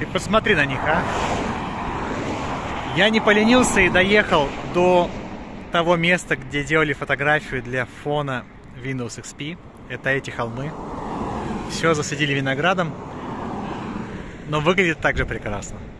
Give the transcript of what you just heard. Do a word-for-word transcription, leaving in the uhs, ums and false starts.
Ты посмотри на них, а. Я не поленился и доехал до того места, где делали фотографию для фона Windows икс пи. Это эти холмы. Все засадили виноградом, но выглядит также прекрасно.